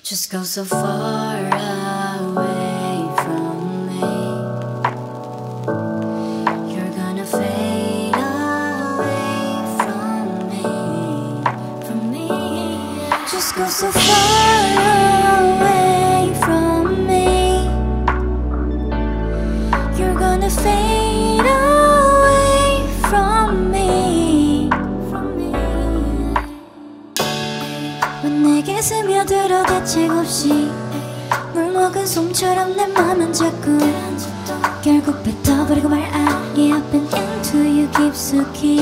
Just go so far away from me. You're gonna fade away from me. Just go so far away from me. You're gonna fade away from me. 왜 내게 스며들어 대책 없이 물 먹은 솜처럼 내 맘은 자꾸 결국 뱉어버리고 말 Yeah, I've been into you 깊숙이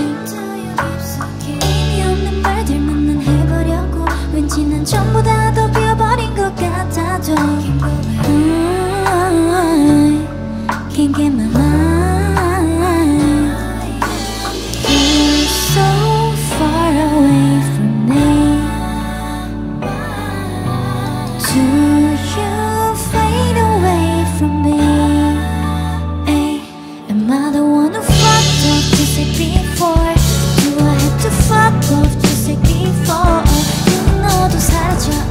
의미 없는 말들만 난 해보려고 왠지 난 전부 다 더 비워버린 것 같아도 Can't get my mind. You're so far away from me. Do you fade away from me? Ay, am I the one who fucked up just like before? Do I have to fuck off just like before? 너도 사라져